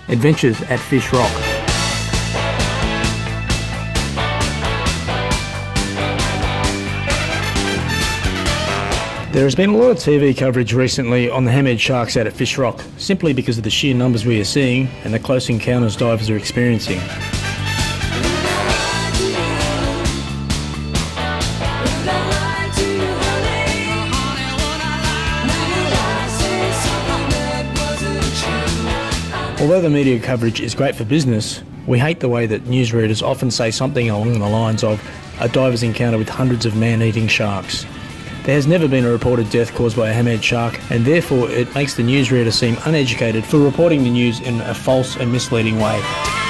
Adventures at Fish Rock. There has been a lot of TV coverage recently on the hammerhead sharks out at Fish Rock, simply because of the sheer numbers we are seeing and the close encounters divers are experiencing. Although the media coverage is great for business, we hate the way that newsreaders often say something along the lines of a diver's encounter with hundreds of man-eating sharks. There has never been a reported death caused by a hammerhead shark, and therefore it makes the newsreader seem uneducated for reporting the news in a false and misleading way.